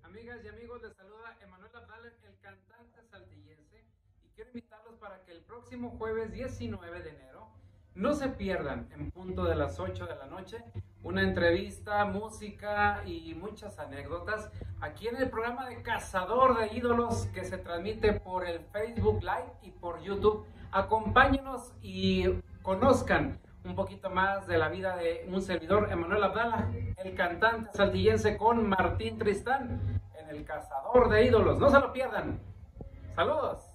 Amigas y amigos, les saluda Emanuel Abdala, el cantante saltillense, y quiero invitarlos para que el próximo jueves 19 de enero no se pierdan, en punto de las 8 de la noche, una entrevista, música y muchas anécdotas aquí en el programa de Cazador de Ídolos, que se transmite por el Facebook Live y por YouTube. Acompáñenos y conozcan un poquito más de la vida de un servidor, Emanuel Abdala, el cantante saltillense, con Martín Tristán en el Cazador de Ídolos. No se lo pierdan. Saludos.